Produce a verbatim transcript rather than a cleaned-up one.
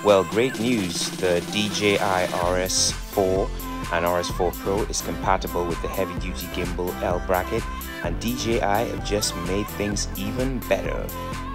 Well, great news, the D J I R S four and R S four Pro is compatible with the heavy-duty gimbal L bracket, and D J I have just made things even better.